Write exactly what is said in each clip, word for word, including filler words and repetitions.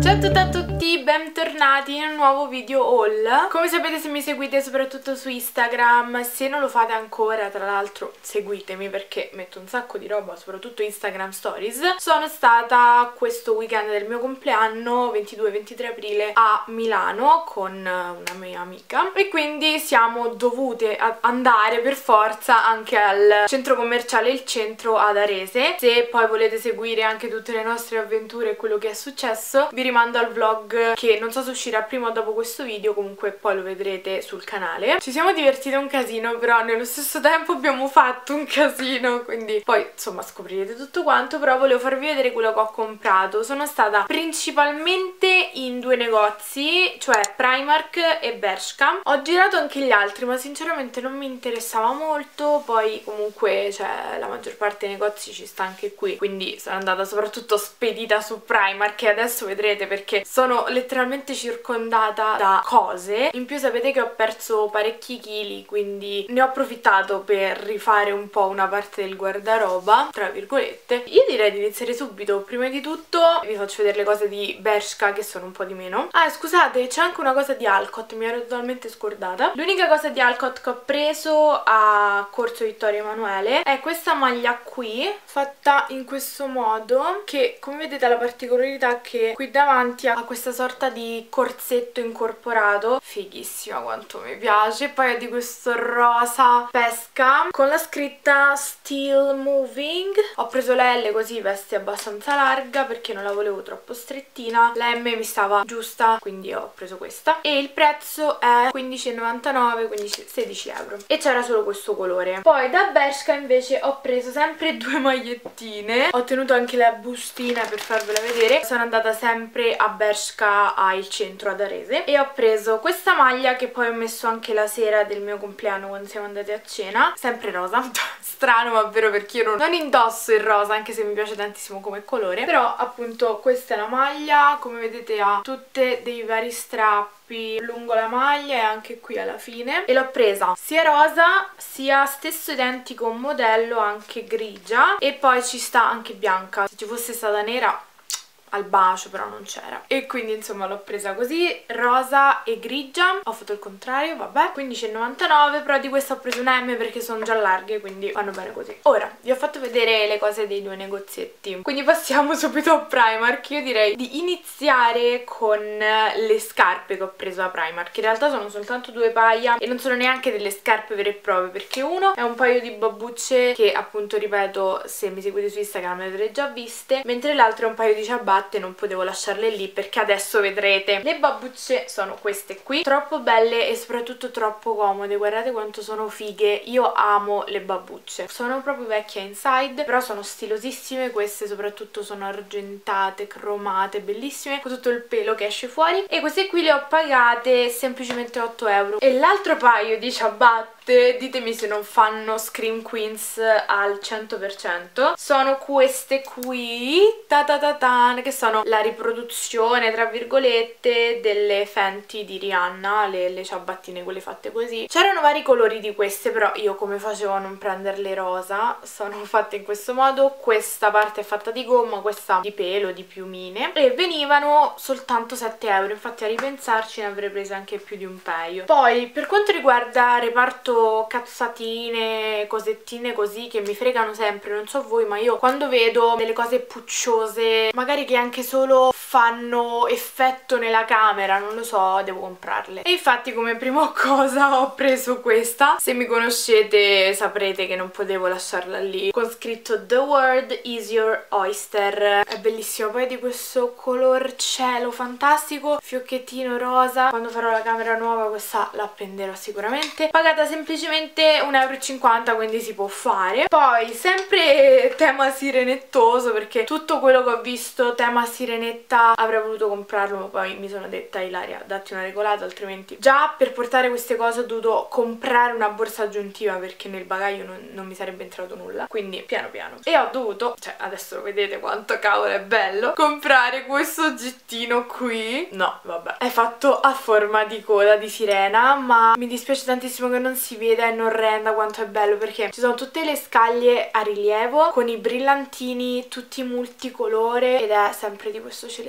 Ciao a tutte e a tutti, bentornati in un nuovo video haul. Come sapete, se mi seguite soprattutto su Instagram, se non lo fate ancora, tra l'altro seguitemi perché metto un sacco di roba, soprattutto Instagram Stories. Sono stata questo weekend del mio compleanno, ventidue ventitré aprile, a Milano con una mia amica e quindi siamo dovute andare per forza anche al centro commerciale Il Centro ad Arese. Se poi volete seguire anche tutte le nostre avventure e quello che è successo, vi rimando al vlog che non so se uscirà prima o dopo questo video, comunque poi lo vedrete sul canale. Ci siamo divertite un casino, però nello stesso tempo abbiamo fatto un casino, quindi poi insomma scoprirete tutto quanto. Però volevo farvi vedere quello che ho comprato. Sono stata principalmente in due negozi, cioè Primark e Bershka. Ho girato anche gli altri, ma sinceramente non mi interessava molto. Poi comunque cioè la maggior parte dei negozi ci sta anche qui, quindi sono andata soprattutto spedita su Primark e adesso vedrete perché sono letteralmente circondata da cose. In più sapete che ho perso parecchi chili, quindi ne ho approfittato per rifare un po' una parte del guardaroba, tra virgolette. Io direi di iniziare subito. Prima di tutto vi faccio vedere le cose di Bershka che sono un po' di meno. Ah, scusate, c'è anche una cosa di Alcott, mi ero totalmente scordata. L'unica cosa di Alcott che ho preso a Corso Vittorio Emanuele è questa maglia qui, fatta in questo modo, che come vedete ha la particolarità che qui davanti ha questa sorta di corsetto incorporato, fighissima quanto mi piace. Poi è di questo rosa pesca con la scritta Still Moving. Ho preso la L così veste abbastanza larga perché non la volevo troppo strettina, la M mi stava giusta, quindi ho preso questa e il prezzo è quindici e novantanove, quindi sedici euro, e c'era solo questo colore. Poi da Bershka invece ho preso sempre due magliettine, ho tenuto anche la bustina per farvela vedere. Sono andata sempre a Bershka a Il Centro ad Arese e ho preso questa maglia che poi ho messo anche la sera del mio compleanno quando siamo andati a cena, sempre rosa. Strano ma vero, perché io non, non indosso il rosa, anche se mi piace tantissimo come colore. Però appunto questa è la maglia, come vedete ha tutte dei vari strappi lungo la maglia e anche qui alla fine, e l'ho presa sia rosa sia stesso identico modello anche grigia, e poi ci sta anche bianca. Se ci fosse stata nera al bacio, però non c'era, e quindi insomma l'ho presa così, rosa e grigia. Ho fatto il contrario, vabbè. Quindici e novantanove, però di questa ho preso un M perché sono già larghe, quindi vanno bene così. Ora vi ho fatto vedere le cose dei due negozietti, quindi passiamo subito a Primark. Io direi di iniziare con le scarpe che ho preso a Primark. In realtà sono soltanto due paia e non sono neanche delle scarpe vere e proprie, perché uno è un paio di babbucce che appunto, ripeto, se mi seguite su Instagram le avrete già viste, mentre l'altro è un paio di ciabatte. Non potevo lasciarle lì perché adesso vedrete. Le babbucce sono queste qui, troppo belle e soprattutto troppo comode. Guardate quanto sono fighe, io amo le babbucce. Sono proprio vecchia inside, però sono stilosissime. Queste soprattutto sono argentate, cromate, bellissime, con tutto il pelo che esce fuori, e queste qui le ho pagate semplicemente otto euro. E l'altro paio di ciabatte, ditemi se non fanno Scream Queens al cento per cento, sono queste qui, ta ta ta ta, che sono la riproduzione tra virgolette delle Fenty di Rihanna, le, le ciabattine quelle fatte così. C'erano vari colori di queste, però io come facevo a non prenderle rosa, sono fatte in questo modo. Questa parte è fatta di gomma, questa di pelo, di piumine, e venivano soltanto sette euro. Infatti a ripensarci ne avrei prese anche più di un paio. Poi per quanto riguarda reparto cazzatine, cosettine così che mi fregano sempre, non so voi, ma io quando vedo delle cose pucciose, magari che anche solo fanno effetto nella camera, non lo so, devo comprarle. E infatti come prima cosa ho preso questa. Se mi conoscete saprete che non potevo lasciarla lì, con scritto The World is your oyster. È bellissima, poi è di questo color cielo fantastico, fiocchettino rosa. Quando farò la camera nuova questa la appenderò sicuramente. Pagata semplicemente un euro e cinquanta, quindi si può fare. Poi sempre tema sirenettoso, perché tutto quello che ho visto tema sirenetta avrei voluto comprarlo, ma poi mi sono detta Ilaria, datti una regolata, altrimenti già per portare queste cose ho dovuto comprare una borsa aggiuntiva perché nel bagaglio non, non mi sarebbe entrato nulla, quindi piano piano. E ho dovuto, cioè adesso lo vedete quanto cavolo è bello, comprare questo oggettino qui. No vabbè, è fatto a forma di coda di sirena, ma mi dispiace tantissimo che non si veda e non renda quanto è bello, perché ci sono tutte le scaglie a rilievo con i brillantini tutti multicolore ed è sempre di questo celeste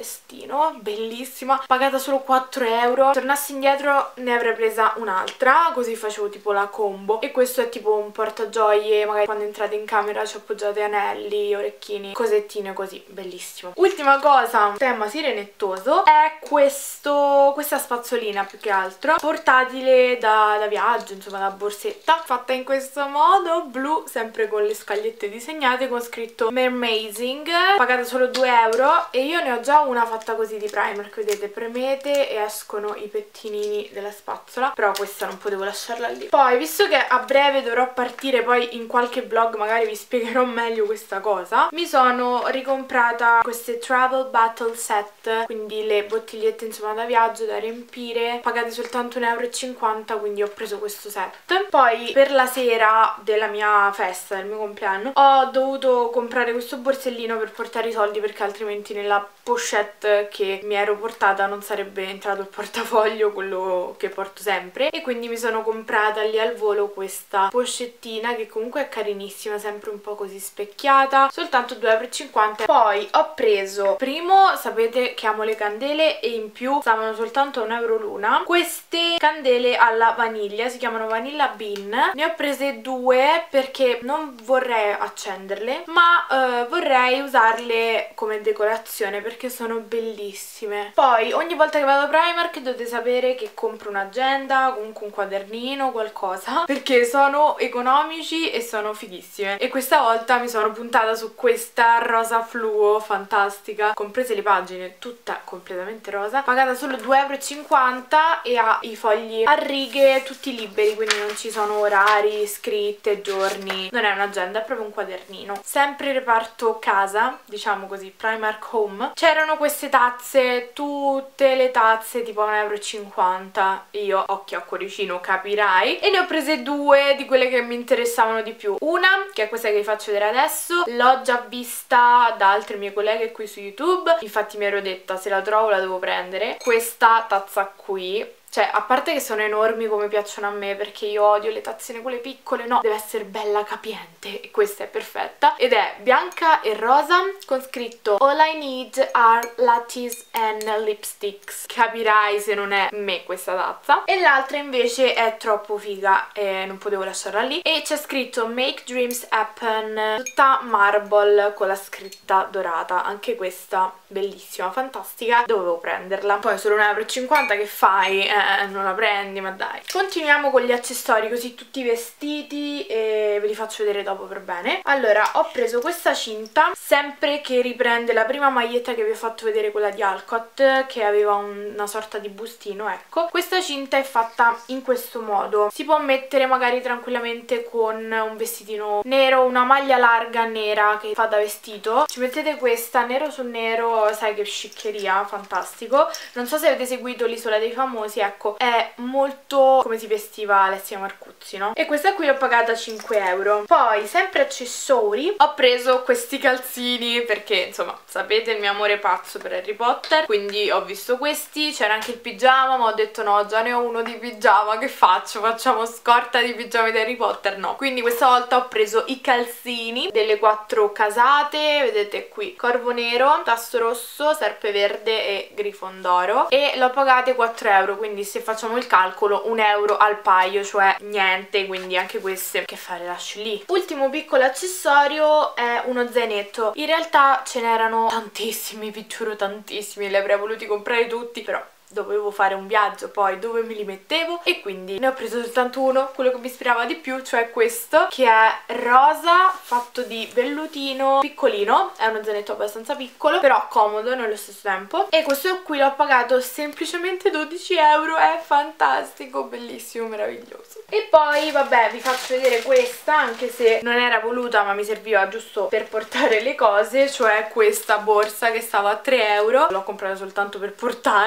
cestino, bellissima, pagata solo quattro euro. Tornassi indietro ne avrei presa un'altra, così facevo tipo la combo. E questo è tipo un portagioie, magari quando entrate in camera ci appoggiate anelli, orecchini, cosettine così, bellissimo. Ultima cosa, tema sirenettoso, è questo, questa spazzolina più che altro, portatile da, da viaggio, insomma da borsetta, fatta in questo modo, blu, sempre con le scagliette disegnate, con scritto Mermazing, pagata solo due euro. E io ne ho già una fatta così di Primark, vedete, premete e escono i pettinini della spazzola, però questa non potevo lasciarla lì. Poi, visto che a breve dovrò partire, poi in qualche vlog magari vi spiegherò meglio questa cosa, mi sono ricomprata queste Travel Battle Set, quindi le bottigliette insomma da viaggio da riempire, pagate soltanto un euro e cinquanta, quindi ho preso questo set. Poi per la sera della mia festa, del mio compleanno, ho dovuto comprare questo borsellino per portare i soldi, perché altrimenti nella pochette che mi ero portata non sarebbe entrato il portafoglio, quello che porto sempre, e quindi mi sono comprata lì al volo questa pochettina che comunque è carinissima, sempre un po' così specchiata, soltanto due euro e cinquanta. Poi ho preso, primo, sapete che amo le candele e in più stavano soltanto a un euro l'una, queste candele alla vaniglia, si chiamano Vanilla Bean. Ne ho prese due perché non vorrei accenderle, ma eh, vorrei usarle come decorazione perché sono bellissime. Poi ogni volta che vado a Primark dovete sapere che compro un'agenda, comunque un quadernino, qualcosa, perché sono economici e sono fighissime. E questa volta mi sono puntata su questa rosa fluo fantastica, comprese le pagine, tutta completamente rosa, pagata solo due euro e cinquanta e ha i fogli a righe tutti liberi, quindi non ci sono orari, scritte, giorni, non è un'agenda, è proprio un quadernino. Sempre reparto casa, diciamo così, Primark Home, c'erano queste tazze, tutte le tazze tipo a un euro e cinquanta, io occhio a cuoricino capirai, e ne ho prese due di quelle che mi interessavano di più. Una, che è questa che vi faccio vedere adesso, l'ho già vista da altre mie colleghe qui su YouTube, infatti mi ero detta se la trovo la devo prendere, questa tazza qui. Cioè, a parte che sono enormi come piacciono a me, perché io odio le tazzine quelle piccole, no, deve essere bella capiente e questa è perfetta. Ed è bianca e rosa con scritto All I need are lattes and lipsticks. Capirai se non è me questa tazza. E l'altra invece è troppo figa e non potevo lasciarla lì. E c'è scritto Make Dreams Happen, tutta marble con la scritta dorata. Anche questa bellissima, fantastica, dovevo prenderla. Poi solo un euro e cinquanta, che fai? Eh, non la prendi, ma dai. Continuiamo con gli accessori, così tutti vestiti, e ve li faccio vedere dopo per bene. Allora, ho preso questa cinta, sempre che riprende la prima maglietta che vi ho fatto vedere, quella di Alcott, che aveva un, una sorta di bustino, ecco. Questa cinta è fatta in questo modo, si può mettere magari tranquillamente con un vestitino nero, una maglia larga nera che fa da vestito, ci mettete questa nero su nero, sai che sciccheria, fantastico. Non so se avete seguito l'Isola dei Famosi, ecco, è molto come si vestiva Alessia Marcuzzi, no? E questa qui l'ho pagata cinque euro. Poi, sempre accessori, ho preso questi calzini perché, insomma, sapete il mio amore pazzo per Harry Potter, quindi ho visto questi, c'era anche il pigiama, ma ho detto no, già ne ho uno di pigiama, che faccio? Facciamo scorta di pigiama di Harry Potter? No. Quindi questa volta ho preso i calzini delle quattro casate, vedete qui, corvo nero, tasto rosso, serpe verde e grifondoro, e l'ho pagate quattro euro, quindi se facciamo il calcolo un euro al paio, cioè niente, quindi anche queste che fare, lascio lì. Ultimo piccolo accessorio è uno zainetto, in realtà ce n'erano tantissimi, vi giuro tantissimi, li avrei voluti comprare tutti, però dovevo fare un viaggio poi dove me li mettevo e quindi ne ho preso soltanto uno, quello che mi ispirava di più, cioè questo, che è rosa, fatto di vellutino, piccolino, è uno zainetto abbastanza piccolo però comodo nello stesso tempo, e questo qui l'ho pagato semplicemente dodici euro, è fantastico, bellissimo, meraviglioso. E poi vabbè, vi faccio vedere questa, anche se non era voluta ma mi serviva giusto per portare le cose, cioè questa borsa che stava a tre euro, l'ho comprata soltanto per portare le cose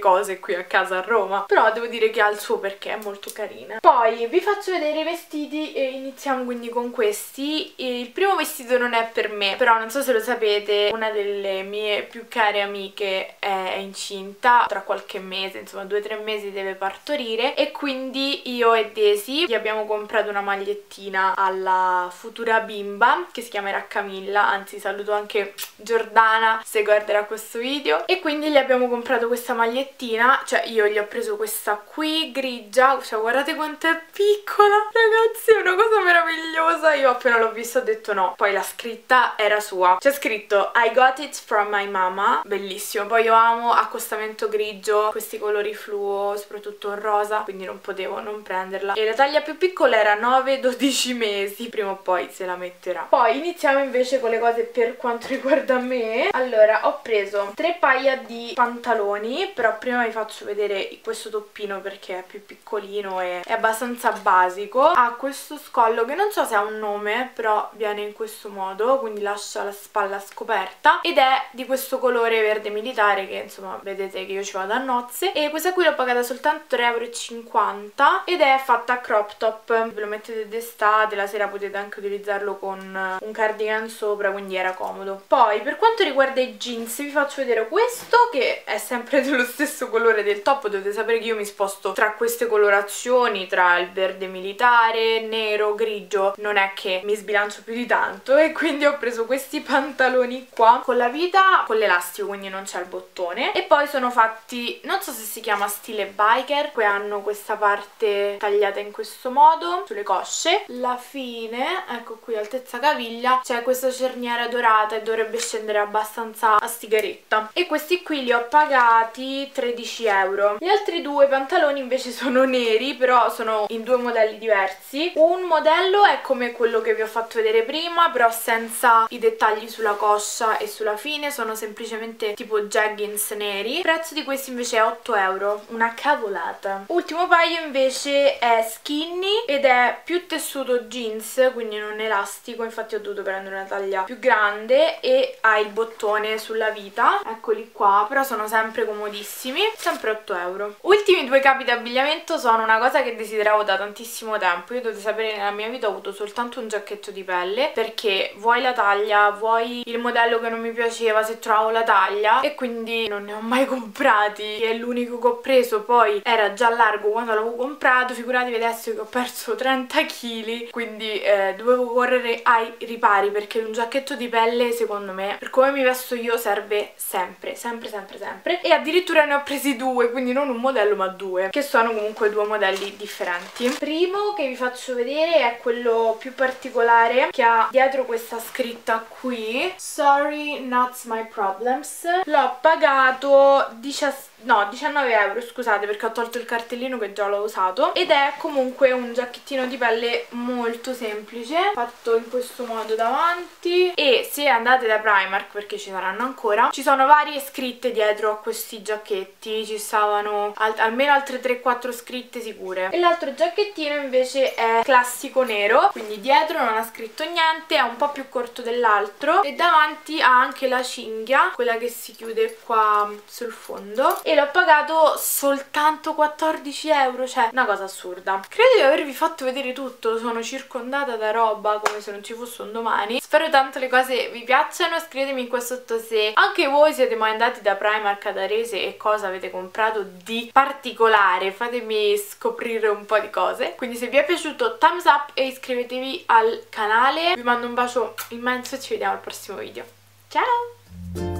cose qui a casa a Roma, però devo dire che ha il suo perché, è molto carina. Poi vi faccio vedere i vestiti e iniziamo quindi con questi. Il primo vestito non è per me, però non so se lo sapete, una delle mie più care amiche è incinta tra qualche mese, insomma due o tre mesi deve partorire, e quindi io e Daisy gli abbiamo comprato una magliettina alla futura bimba che si chiamerà Camilla, anzi saluto anche Giordana se guarderà questo video, e quindi gli abbiamo comprato questa magliettina, cioè io gli ho preso questa qui grigia, cioè guardate quanto è piccola ragazzi, è una cosa meravigliosa. Io appena l'ho vista ho detto no, poi la scritta era sua, c'è scritto I got it from my mama, bellissimo. Poi io amo accostamento grigio, questi colori fluo, soprattutto in rosa, quindi non potevo non prenderla, e la taglia più piccola era nove dodici mesi, prima o poi se la metterà. Poi iniziamo invece con le cose per quanto riguarda me. Allora, ho preso tre paia di pantaloni, però prima vi faccio vedere questo toppino perché è più piccolino e è abbastanza basico. Ha questo scollo che non so se ha un nome, però viene in questo modo, quindi lascia la spalla scoperta, ed è di questo colore verde militare che insomma vedete che io ci vado a nozze, e questa qui l'ho pagata soltanto tre e cinquanta euro ed è fatta a crop top. Ve lo mettete d'estate, la sera potete anche utilizzarlo con un cardigan sopra, quindi era comodo. Poi per quanto riguarda i jeans vi faccio vedere questo che è sempre dello stesso colore del top. Dovete sapere che io mi sposto tra queste colorazioni, tra il verde militare, nero, grigio, non è che mi sbilancio più di tanto, e quindi ho preso questi pantaloni qua con la vita con l'elastico, quindi non c'è il bottone, e poi sono fatti, non so se si chiama stile biker, poi hanno questa parte tagliata in questo modo sulle cosce, la fine, ecco qui altezza caviglia, c'è questa cerniera dorata e dovrebbe scendere abbastanza a stigaretta, e questi qui li ho pagati tredici euro. Gli altri due pantaloni invece sono neri, però sono in due modelli diversi. Un modello è come quello che vi ho fatto vedere prima, però senza i dettagli sulla coscia e sulla fine, sono semplicemente tipo jeggings neri. Il prezzo di questi invece è otto euro, una cavolata. Ultimo paio invece è skinny ed è più tessuto jeans, quindi non elastico, infatti ho dovuto prendere una taglia più grande, e ha il bottone sulla vita, eccoli qua, però sono sempre comodissimi, sempre otto euro. Ultimi due capi d'abbigliamento sono una cosa che desideravo da tantissimo tempo. Io dovete sapere che nella mia vita ho avuto soltanto un giacchetto di pelle, perché vuoi la taglia, vuoi il modello che non mi piaceva se trovavo la taglia, e quindi non ne ho mai comprati, è l'unico che ho preso. Poi era già largo quando l'avevo comprato, figuratevi adesso che ho perso trenta chili, quindi eh, dovevo correre ai ripari, perché un giacchetto di pelle secondo me, per come mi vesto io, serve sempre, sempre, sempre, sempre. E addirittura ne ho presi due, quindi non un modello ma due, che sono comunque due modelli differenti. Il primo che vi faccio vedere è quello più particolare, che ha dietro questa scritta qui, Sorry, not my problems. L'ho pagato diciassette no, diciannove euro, scusate, perché ho tolto il cartellino che già l'ho usato, ed è comunque un giacchettino di pelle molto semplice, fatto in questo modo davanti, e se andate da Primark, perché ci saranno ancora, ci sono varie scritte dietro a questi giacchetti, ci stavano al almeno altre tre quattro scritte sicure. E l'altro giacchettino invece è classico nero, quindi dietro non ha scritto niente, è un po' più corto dell'altro, e davanti ha anche la cinghia, quella che si chiude qua sul fondo, e l'ho pagato soltanto quattordici euro, cioè una cosa assurda. Credo di avervi fatto vedere tutto, sono circondata da roba come se non ci fosse un domani. Spero tanto le cose vi piacciono, scrivetemi qua sotto se anche voi siete mai andati da Primark ad Arese e cosa avete comprato di particolare, fatemi scoprire un po' di cose. Quindi se vi è piaciuto thumbs up e iscrivetevi al canale, vi mando un bacio immenso e ci vediamo al prossimo video. Ciao!